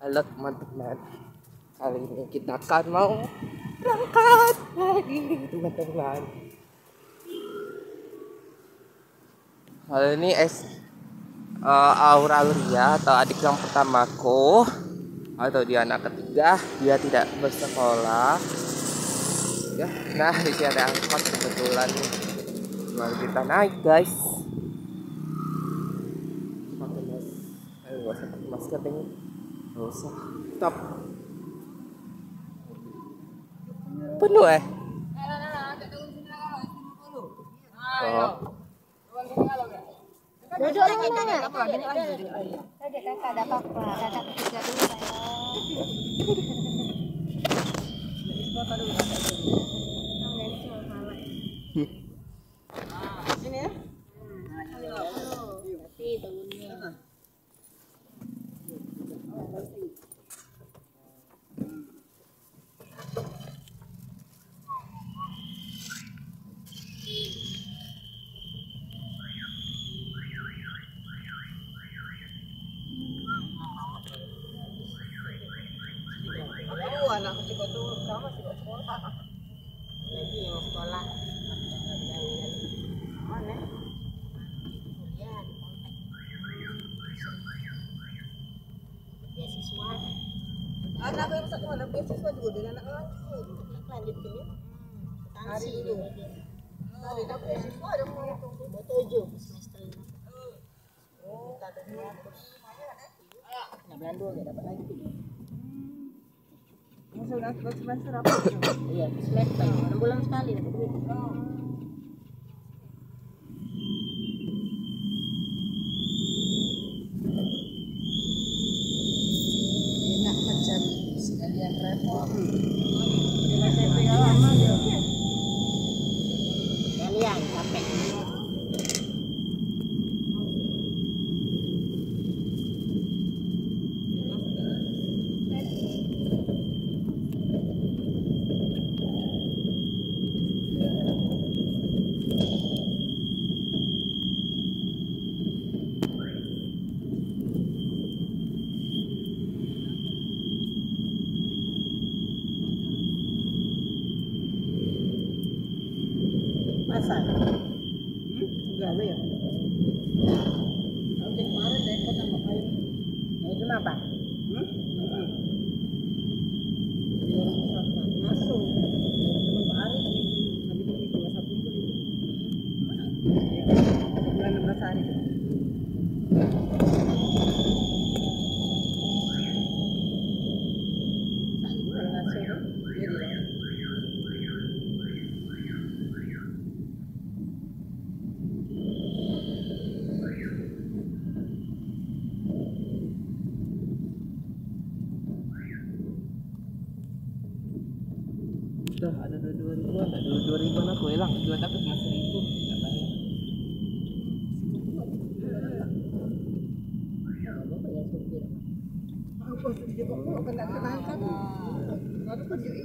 Halo teman-teman, kali ini kita akan mau berangkat lagi teman-teman. Kali ini Aurelia atau adik yang pertamaku, atau dia anak ketiga, dia tidak bersekolah. Ya, nah di sini ada angkot kebetulan nih. Mari kita naik guys. Pakai masker, nggak usah pakai masker ini. Nggak usah. Stop. Penuh oh. Duduk lagi nanya. Duduk kakak ada apa-apa. Kakak ketiga dulu Sini ya. Tapi tahunnya. Anak kecil itu berapa sih sekolah? Lagi yang sekolah. Mana? Kuliah di kontak. Beasiswa. Anak yang satu anak beasiswa juga dengan anak Lanjut ke hari dulu. Hari dapat beasiswa ada mau itu. 27 semester 5. Oh, tak ada 200. Nah, bulan 2 enggak dapat lagi. Sudah semester apa? Iya, semester 6 bulan sekali dapat duit. Enak macam sekalian repot. Kalian capek. Masa? Enggak ya. Oke, kemarin repot sama kayu. Nah, itu apa? Masuk. Teman Pak Ari habis itu kelas 1 itu. Sebulan 16 hari. Kalau masuk dia bilang Tuh ada 22.000, ada 22.000 aku hilang, jual dapat 1.000. Enggak banyak. apa sih dia kok kena kenangkan. Lalu kan jadi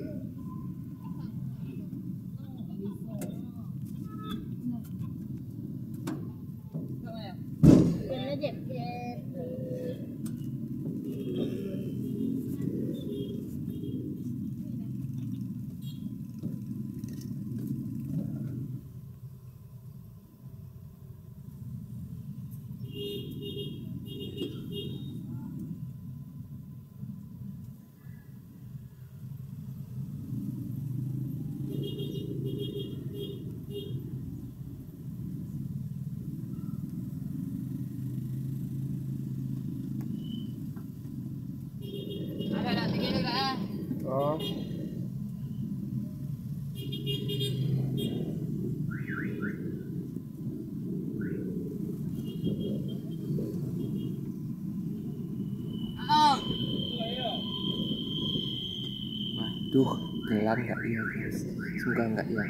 Yang aja. Oh. Waduh, gelar nggak ya guys? Semoga nggak ya.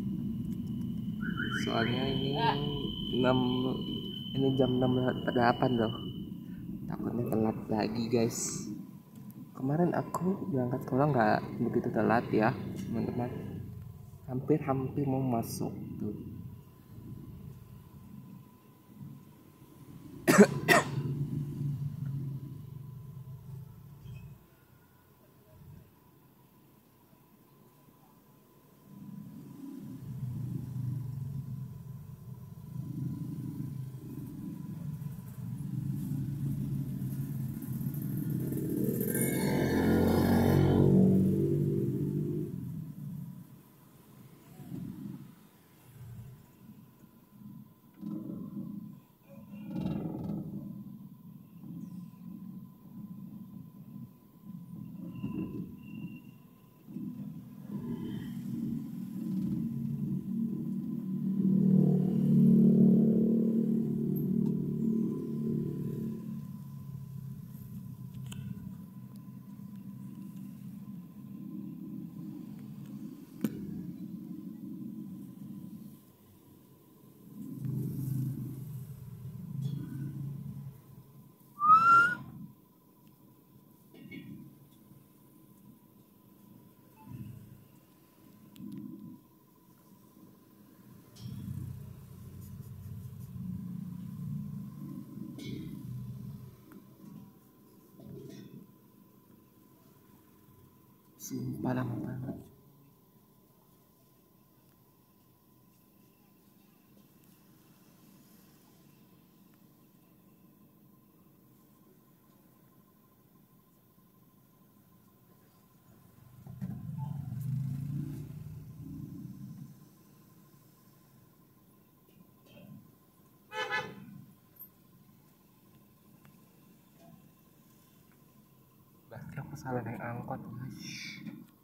Soalnya ini 6, ini jam 6.08 loh. Takutnya telat lagi guys. Kemarin aku berangkat sekolah nggak begitu telat ya teman-teman. Hampir mau masuk tuh. Sumpah lama banget. Berarti aku salah naik angkot guys.